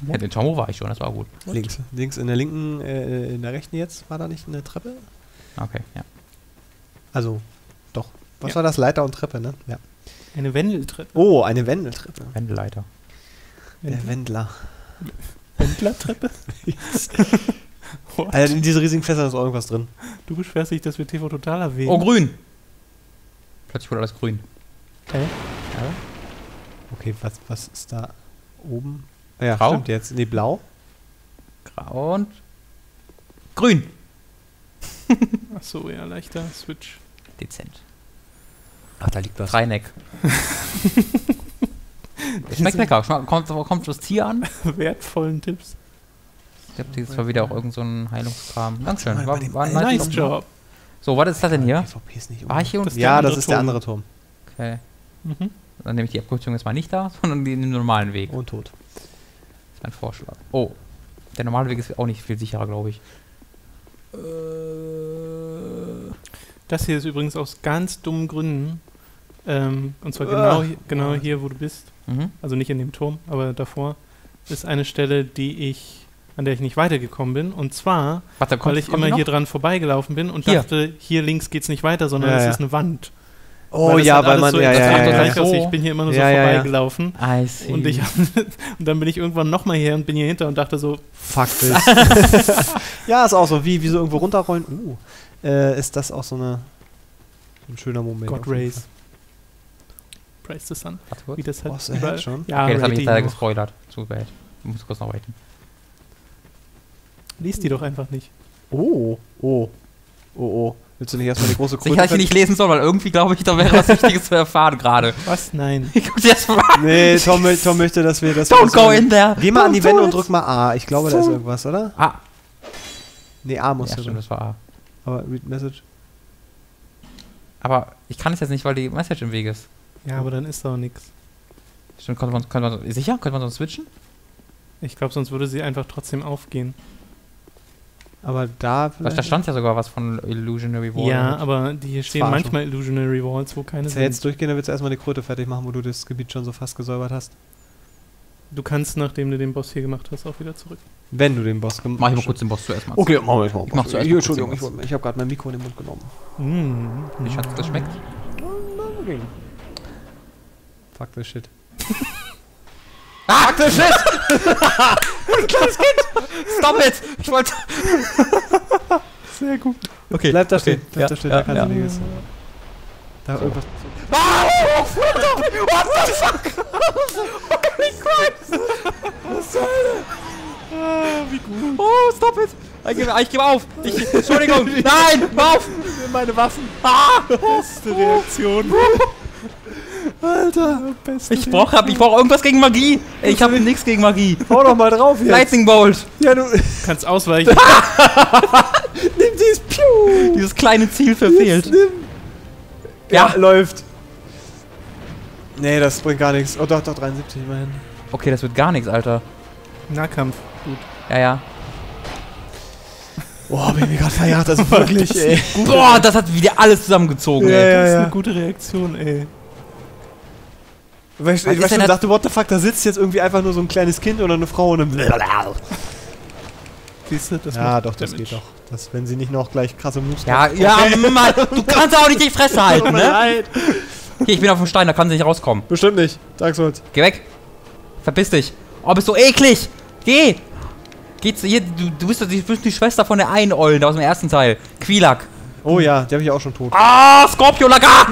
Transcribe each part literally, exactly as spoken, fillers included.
Ja, den Tomo war ich schon, das war gut. Links. Links in der linken, äh, in der rechten jetzt, war da nicht eine Treppe? Okay, ja. Also, doch. Was Ja. war das? Leiter und Treppe, ne? Ja. Eine Wendeltreppe. Oh, eine Wendeltreppe. Wendeleiter. Der Wendler. Wendlertreppe? What? Alter, in diese riesigen Fässer ist auch irgendwas drin. Du beschwerst dich, dass wir T V Total erwähnen. Oh, grün! Plötzlich wurde alles grün. Okay. Ja. Okay, was, was ist da oben? Ah ja, Grau? stimmt jetzt. Nee, blau. Grau und grün. Achso, ja, leichter Switch. Dezent. Ach, da liegt was. Dreineck. Schmeckt lecker. Schma- Kommt, kommt das Tier an? Wertvollen Tipps. Ich glaube, dieses war wieder auch irgend so ein Heilungskram. Dankeschön. War, war ein Nice nice job. So, was ist das denn hier? P V P ist nicht War ich hier Das unten? ist der Ja, andere das ist der Turm. andere Turm. Okay. Mhm. Dann nehme ich die Abkürzung jetzt mal nicht da, sondern den normalen Weg. Und tot. Das ist mein Vorschlag. Oh. Der normale Weg ist auch nicht viel sicherer, glaube ich. Das hier ist übrigens aus ganz dummen Gründen. Ähm, und zwar genau, Ah. hi- genau hier, wo du bist. Mhm. Also nicht in dem Turm, aber davor ist eine Stelle, die ich, an der ich nicht weitergekommen bin. Und zwar, Warte, kommt, weil ich kommt immer die noch? hier dran vorbeigelaufen bin und Hier. dachte, hier links geht's nicht weiter, sondern Ja, es ja. ist eine Wand. Oh das ja, halt weil alles man. so ja, ja, exakt ja, gleich ja. aussieht. So. Ich bin hier immer nur so Ja, ja, ja. vorbeigelaufen. I see. Und, ich, und dann bin ich irgendwann nochmal her und bin hier hinter und dachte so, Fuck this. Ja, ist auch so. Wie, wie so irgendwo runterrollen. Uh. Äh, ist das auch so eine. Ein schöner Moment. God auf jeden raise. Praise the Sun. Warte kurz. Wie das halt Was, er hat schon? Ja, Okay, das habe ich Rating jetzt leider noch. gespoilert. Zu bad. Ich muss kurz noch warten. Lies die doch einfach nicht. Oh. Oh. Oh, oh. Willst du nicht erstmal die große Sicher, dass ich nicht lesen soll, weil irgendwie glaube ich, da wäre was Wichtiges zu erfahren gerade. Was? Nein. Ich guck dir das mal an. Nee, Tom, mö- Tom möchte, dass wir das. Don't go in there. Geh mal an Don't die do Wände it. und drück mal A. Ich glaube, da ist irgendwas, oder? Ah, Nee, A muss ja, ja stimmt, das war A. Aber Read Message. Aber ich kann es jetzt nicht, weil die Message im Weg ist. Ja, aber dann ist da auch nichts. Stimmt, könnte man, könnte man, sicher? Könnte man sonst switchen? Ich glaube, sonst würde sie einfach trotzdem aufgehen. Aber da Weil vielleicht. da stand ja sogar was von Illusionary Wall. Ja, aber die hier stehen Verarschung. manchmal Illusionary Walls, wo keine Willst du sind. jetzt durchgehen, dann willst du erstmal die Kröte fertig machen, wo du das Gebiet schon so fast gesäubert hast. Du kannst, nachdem du den Boss hier gemacht hast, auch wieder zurück. Wenn du den Boss gemacht hast. Mach ich mal kurz den Boss zuerst mal. Okay, mach mal. Ich mach, Ich mach zuerst mal Hier, kurz Entschuldigung, den ich, Boss. wollte- ich habe gerade mein Mikro in den Mund genommen. Mm. Wie Schatz, das schmeckt? Fuck the shit. Ah, fuck the shit! Ein kleines Kind! Stop it! Ich wollte... Sehr gut. Okay. Bleib da okay. stehen, bleib Ja, da stehen, ja, da kannst ja. du nichts. Da irgendwas. Ah, what the fuck? Holy Christ! Was zur Hölle? Ah, wie gut. Oh, stop it! Ich gebe, ich gebe auf! Ich, Entschuldigung! Nein! Hör auf! Meine Waffen! Ah! Beste Reaktion. Alter! Beste Ich brauche ich brauch irgendwas gegen Magie! Ich habe nichts gegen Magie! Hau doch mal drauf jetzt! Lightning Bolt! Ja, du. Kannst ausweichen. Nimm dieses Piu! Dieses kleine Ziel verfehlt. Nimm. Ja, Ja. läuft. Nee, das bringt gar nichts. Oh doch, doch, dreiundsiebzig immerhin. Okay, das wird gar nichts, Alter. Nahkampf. Gut. Ja, ja. Boah, bin ich mir gerade verjagt, also wirklich, ey. Boah, das hat wieder alles zusammengezogen, Ja, ey. ja. Das ist eine gute Reaktion, ey. Weißt du, Was ich ist weiß denn schon, das- dachte, what the fuck, da sitzt jetzt irgendwie einfach nur so ein kleines Kind oder eine Frau und dann. Siehst du, das Ja, macht doch, das Damage. geht doch. Das, wenn sie nicht noch gleich krasse Moves Ja, hat. ja, Mann, du kannst auch nicht die Fresse halten, Tut mir ne? leid. Hier, ich bin auf dem Stein, da kann sie nicht rauskommen. Bestimmt nicht. Dark Souls. Geh weg. Verpiss dich. Oh, bist du eklig. Geh. Geh zu, hier, du, du, bist, doch die- du bist die Schwester von der einen Ollen aus dem ersten Teil. Quilak. Oh ja, die habe ich auch schon tot. Ah, Scorpio Laga!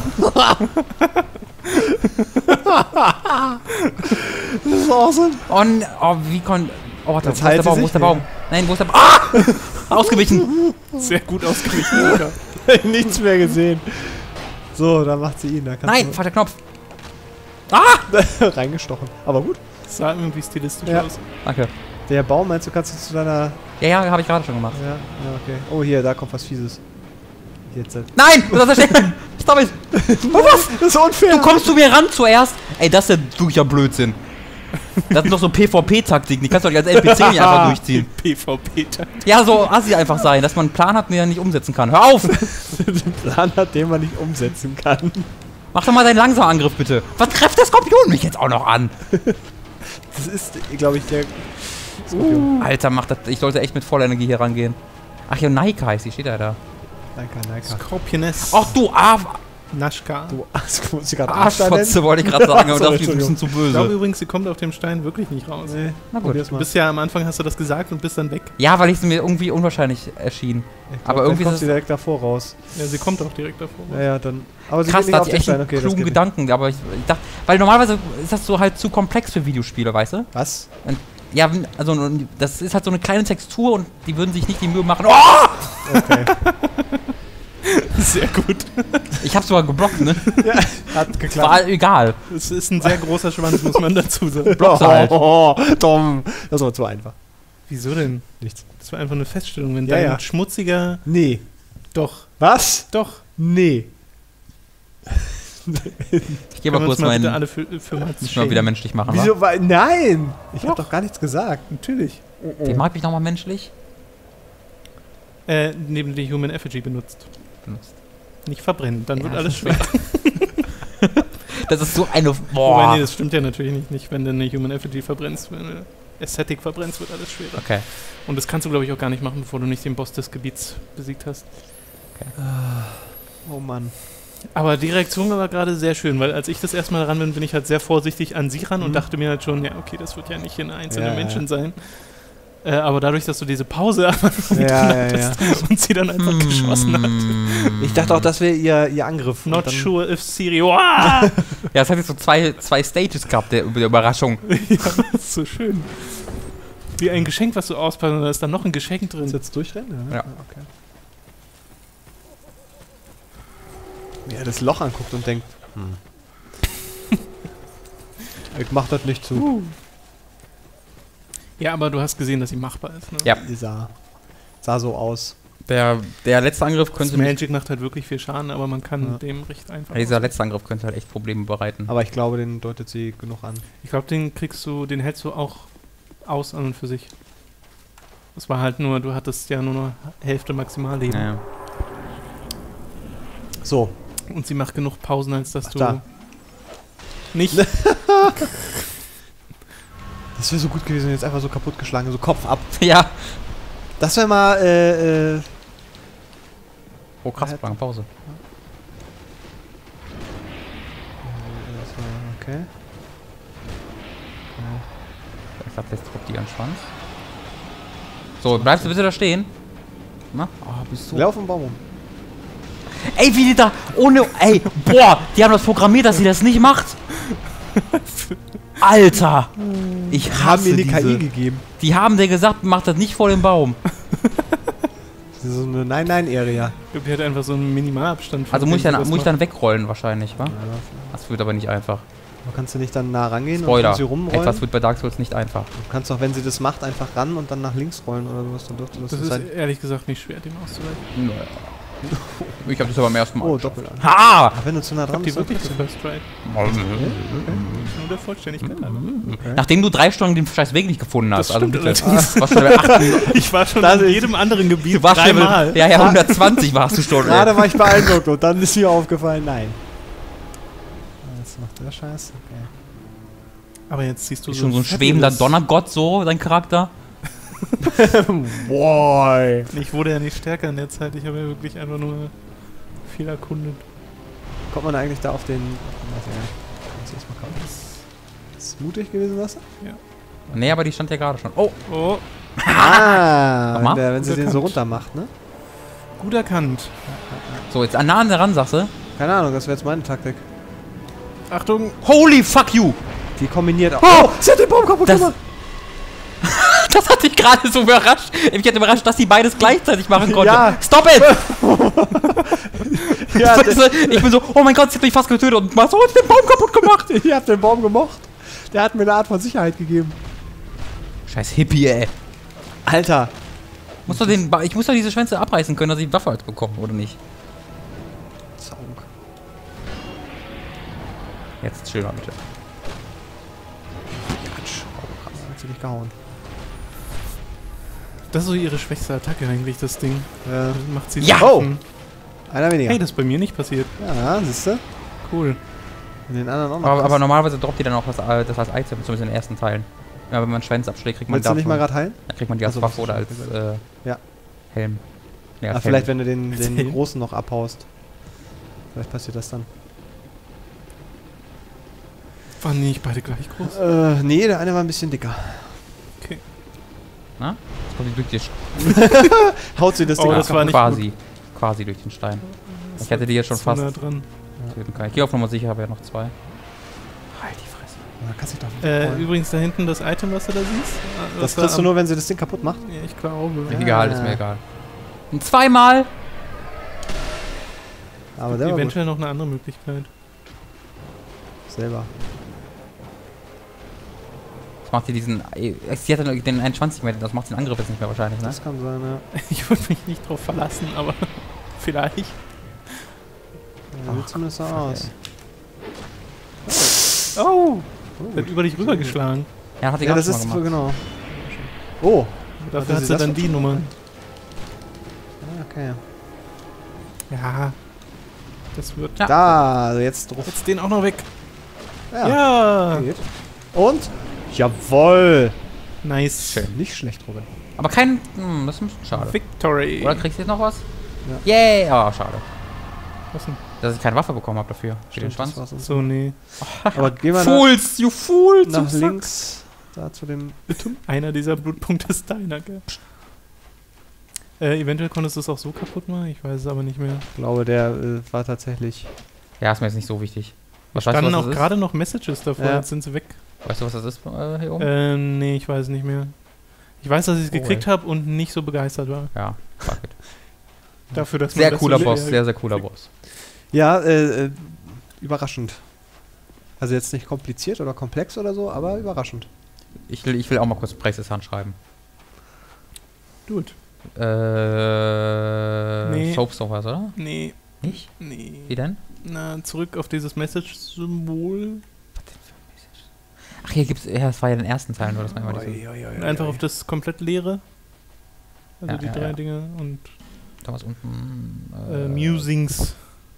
Das ist awesome. Oh, n- oh, wie kon... Oh, warte, wo Jetzt ist der heilt sie Baum? Wo sich, ist der ja. Baum? Nein, wo ist der Baum? Ah! Ausgewichen. Sehr gut ausgewichen, Alter. Nichts mehr gesehen. So, da macht sie ihn. Da kannst Nein, falscher Knopf. Ah! du reingestochen. Aber gut. Das sah irgendwie stilistisch Ja. aus. Danke. Der Baum, meinst du, kannst du zu deiner... Ja, ja, habe ich gerade schon gemacht. Ja, ja, okay. Oh, hier, da kommt was Fieses. Jetzt. äh, Nein, du darfst da stehen. Stop it. Was? Das ist unfair. Du kommst zu mir ran zuerst. Ey, das ist ja wirklicher Blödsinn. Das sind doch so PvP-Taktiken, die kannst du doch nicht als N P C nicht einfach durchziehen. PvP-Tag. Ja, so assi einfach sein, dass man einen Plan hat, den er nicht umsetzen kann. Hör auf! den Plan hat, den man nicht umsetzen kann. Mach doch mal deinen langsamen Angriff, bitte. Was greift der Skorpion mich jetzt auch noch an? Das ist, glaube ich, der... Uh. Alter, macht das. Ich sollte echt mit voller Energie hier rangehen. Ach ja, Naika heißt die, steht da da. Naika, Naika. Scorpioness. Ach du Arsch. Naschka. Du muss ich gerade Arschfotze wollte ich gerade sagen, aber Sorry, das ist ein bisschen zu Ich glaube böse. übrigens, sie kommt auf dem Stein wirklich nicht raus. Nee. Na gut. Probier's Du mal. bist ja am Anfang, hast du das gesagt und bist dann weg. Ja, weil ich es mir irgendwie unwahrscheinlich erschien. Ich glaub, aber irgendwie dann ist kommt sie es direkt davor raus. Ja, sie kommt auch direkt davor. Ja, ja, dann... Aber sie krass, geht da nicht hat auf sie den echt Stein. einen Okay, das klugen geht nicht. Gedanken, aber ich, ich dachte, weil normalerweise ist das so halt zu komplex für Videospiele, weißt du? Was? Und, ja, also das ist halt so eine kleine Textur und die würden sich nicht die Mühe machen. Oh! Okay. Sehr gut. Ich hab's sogar geblockt, ne? Ja, hat geklappt. War egal. Es ist ein sehr großer Schwanz, muss man dazu sagen. Blockst du halt. Oh, Tom. Das war zu einfach. Wieso denn? Nichts. Das war einfach eine Feststellung. Wenn Ja, dein ja. schmutziger... Nee. Doch, Was? doch. Nee. Ich geh mal Können wir kurz uns mal bitte meinen. alle für, für mal Muss ich mal wieder menschlich machen, wa? Wieso? Weil, nein! Ich Doch. hab doch gar nichts gesagt. Natürlich. Wie mag ich nochmal menschlich? Äh, neben die Human Effigy benutzt. Benutzt. Nicht verbrennen, dann wird Ja, alles das schwer. Das ist so eine. Wobei, Boah. nee, das stimmt ja natürlich nicht, nicht wenn du eine Human Effigy verbrennst. Wenn du Aesthetic verbrennst, wird alles schwerer. Okay. Und das kannst du, glaube ich, auch gar nicht machen, bevor du nicht den Boss des Gebiets besiegt hast. Oh Mann. Aber die Reaktion war gerade sehr schön, weil als ich das erste Mal ran bin, bin ich halt sehr vorsichtig an sie ran und Mhm. dachte mir halt schon, ja, okay, das wird ja nicht in einzelne Ja, ja, Menschen ja. sein. Äh, aber dadurch, dass du diese Pause einfach Ja, ja, ja. hattest und sie dann einfach Hm. geschossen hat. Ich dachte auch, das wäre ihr, ihr Angriff. Und Not dann- sure if Sirio. Ah! Ja, es hat jetzt so zwei, zwei Stages gehabt, der, der Überraschung. Ja, das ist so schön. Wie ein Geschenk, was du auspackst, und da ist dann noch ein Geschenk Willst du drin. jetzt durchrennen? Ja. Ah, okay. Wie er das Loch anguckt und denkt, hm. Ich mach das nicht zu. Uh. Ja, aber du hast gesehen, dass sie machbar ist. Ne? Ja. Die sah, sah so aus. Der, der letzte Angriff Das könnte mich, Magic macht halt wirklich viel Schaden, aber man kann Ja. dem recht einfach. ja, dieser ausweichen. letzte Angriff könnte halt echt Probleme bereiten. Aber ich glaube, den deutet sie genug an. Ich glaube, den kriegst du, den hältst du auch aus an und für sich. Das war halt nur, du hattest ja nur noch Hälfte Maximalleben. Ja. So. Und sie macht genug Pausen, als dass Ach, du da. nicht. Das wäre so gut gewesen, jetzt einfach so kaputtgeschlagen, so Kopf ab. Ja. Das wäre mal, äh, äh, Oh, krass, Ja. lange Pause. das war, okay. Ich glaube, jetzt droppt die an den Schwanz. So, bleibst du bitte da stehen? Na? Oh, bist du. Lauf im Baum rum. Ey, wie die da ohne. Ey, boah, die haben das programmiert, dass sie das nicht macht. Alter! Ich Haben hasse mir die diese. K I gegeben. Die haben dir gesagt, mach das nicht vor dem Baum. Das ist so eine Nein-Nein-Area. Ich glaube, die hat einfach so einen Minimalabstand. von Also muss ich dem, dann, was muss ich macht. dann wegrollen wahrscheinlich, wa? Ja, Das wird aber nicht einfach. aber kannst du nicht dann nah rangehen Spoiler. und sie rumrollen? Etwas wird bei Dark Souls nicht einfach. Du kannst doch, wenn sie das macht, einfach ran und dann nach links rollen oder sowas. Dann dürfte das, Das das ist sein. ehrlich gesagt nicht schwer, dem auszuweichen. Naja. Ich hab das aber beim ersten Mal. Oh, doppelt an. Ha! Aber wenn du zu nah Ich dran hab die bist, wirklich dann gefirst tried. Nur der Vollständigkeit halber. okay. Nachdem du drei Stunden den scheiß Weg nicht gefunden hast. Das Also stimmt bitte. allerdings. Was schon bei achtzehn, Ich war schon Das in ist- jedem anderen Gebiet du warst dreimal. Level, ja, ja, hundertzwanzig warst du schon. Gerade ey. war ich beeindruckt und dann ist mir aufgefallen, nein. Was macht der Scheiß? Okay. Aber jetzt siehst du Ist schon so ein fabulous. schwebender Donnergott, so, dein Charakter. Boy. Ich wurde ja nicht stärker in der Zeit. Ich habe ja wirklich einfach nur viel erkundet. Kommt man eigentlich da auf den... Warte, ja. Muss ich erst mal kaufen. Ist es mutig gewesen, was? Nee, aber die stand ja gerade schon. Oh, Oh, Ah, Nochmal? wenn, der, wenn sie Gut den so erkannt. runter macht, ne? gut erkannt. so, jetzt nah an der ran, sagst du? Keine Ahnung, das wäre jetzt meine Taktik. Achtung! Holy fuck you! Die kombiniert auch. Oh! Sie hat den Baum kaputt Das- gemacht! Das hat dich gerade so überrascht. Ich hätte überrascht, dass die beides gleichzeitig machen konnte. Ja. Stop it! Ja, Weißt du, ich bin so, oh mein Gott, sie hat mich fast getötet und mal so hat den Baum kaputt gemacht. ich hab den Baum gemocht. Der hat mir eine Art von Sicherheit gegeben. Scheiß Hippie, ey. Alter. Muss doch den, Ba- ich muss doch diese Schwänze abreißen können, dass ich die Waffe halt bekomme, oder nicht? Zaunk. Jetzt chill mal bitte. Quatsch. Oh, krass, hat sie nicht gehauen. Das ist so ihre schwächste Attacke eigentlich, das Ding. Äh, Das macht sie Ja! so offen. einer weniger. Hey, das ist bei mir nicht passiert. Ja, siehst du? Cool. Und den anderen auch noch. Aber, krass. aber normalerweise droppt die dann auch das, äh, das als Item, zumindest in den ersten Teilen. Ja, wenn man Schwänze abschlägt, kriegt man Willst du nicht mal davon- gerade heilen? dann kriegt man die als Also, Waffe oder als was äh, Ja. Helm. Ja, Ah, als vielleicht, Helm. wenn du den, den Helm. großen noch abhaust. Vielleicht passiert das dann. Waren die nicht beide gleich groß? Äh, nee, der eine war ein bisschen dicker. Na? Jetzt kommt die durch die Sch- Haut sie das Oh, Ding das ab. war nicht quasi. Quasi durch den Stein. Ich hätte die jetzt schon Zu fast nah dran. töten können. Ich gehe auf Nummer sicher, habe ja noch zwei. Halt die Fresse. Da kannst du dich doch nicht Äh, freuen. übrigens da hinten das Item, was du da siehst. äh, Das was da kriegst du am- nur, wenn sie das Ding kaputt macht. Ja, ich glaube. Ja. Egal, ist mir egal. Und zweimal! Aber der war gut. Eventuell noch eine andere Möglichkeit. Selber. Das macht sie diesen. äh, Sie hat dann den einundzwanzig Meter, das macht den Angriff jetzt nicht mehr wahrscheinlich, ne? Das kann sein, ja. Ich würde mich nicht drauf verlassen, aber vielleicht. Ja, sieht zumindest so aus. Oh! Oh, Wird gut. über dich rübergeschlagen. Ja, hat sie Ja, gerade das schon ist mal gemacht. genau. Oh. Dafür Hatte hat sie sie das dann schon die gemacht? Nummer. Ah, okay. Ja. Das wird. Ja. Da, also jetzt drauf. Jetzt den auch noch weg. Ja. Ja! Geht. Und? Jawoll! Nice. Schön. Nicht schlecht, Robin. Aber kein. Hm, das ist ein bisschen schade. Victory. Oder kriegst du jetzt noch was? Ja. Yay! Oh, schade. Was denn? Dass ich keine Waffe bekommen habe dafür. Für den Stimmt, Schwanz. das war's. So, nee. Aber gehen wir nach, Fools, you fools! nach you links. Da zu dem. Einer dieser Blutpunkte ist deiner, gell? Äh, eventuell konntest du es auch so kaputt machen, ich weiß es aber nicht mehr. Ich glaube, der äh, war tatsächlich. fuck. Ja, ist mir jetzt nicht so wichtig. Was Da weißt du, standen was auch das ist? gerade noch Messages davor, Ja. jetzt sind sie weg. Weißt du, was das ist äh, hier oben? Ähm, nee, ich weiß nicht mehr. Ich weiß, dass ich es Oh, gekriegt habe und nicht so begeistert war. Ja, fuck it. Dafür, dass man Sehr das cooler so Boss, leer- sehr, sehr cooler Boss. Ja, äh, äh, überraschend. Also jetzt nicht kompliziert oder komplex oder so, aber überraschend. Ich will, ich will auch mal kurz Praxis handschreiben. Gut. Äh. Nee. Soapstone, oder? Nee, Nicht? nee. Wie denn? Na, zurück auf dieses Message-Symbol. Ach, hier gibt's. Ja, das war ja den ersten Teil nur, das war immer diese. Und einfach auf das komplett leere. Also Ja, die ja, drei ja. Dinge und Da was unten. äh, Musings.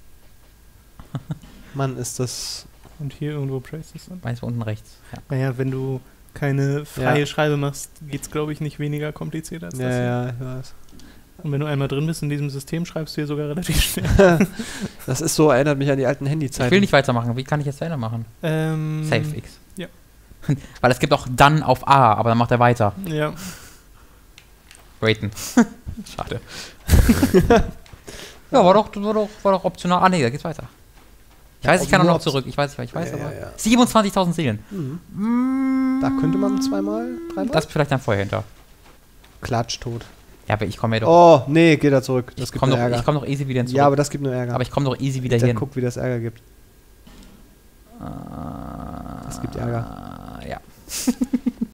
Mann, ist das. Und hier irgendwo Praxis. Meins war unten rechts. Ja. Naja, wenn du keine freie Ja. Schreibe machst, geht's, glaube ich, nicht weniger kompliziert als Ja, das. hier. ja, ich weiß. Und wenn du einmal drin bist in diesem System, schreibst du hier sogar relativ schnell. Das ist so, erinnert mich an die alten Handyzeiten. Ich will nicht weitermachen. Wie kann ich jetzt weiter machen? ähm, Save X. ja. Weil es gibt auch dann auf A, aber dann macht er weiter. Ja. Waiten. Schade. Ja, war doch, war doch, war doch optional. Ah, nee, da geht's weiter. Ich Ja, weiß, ich kann auch nur noch Opt- zurück. Ich weiß, ich weiß, Ja, aber. ja, ja. siebenundzwanzigtausend Seelen. Mhm. Mm, Da könnte man zweimal, dreimal. Das ist vielleicht dann vorher hinter. Klatsch tot. Ja, aber ich komme ja doch. Oh, nee, geht da zurück. Das ich gibt komme nur doch, Ärger. ich komm doch easy wieder hin zurück. Ja, aber das gibt nur Ärger. aber ich komme doch easy wieder Der hin. guckt, wie das Ärger gibt. Das gibt Ärger. Ja.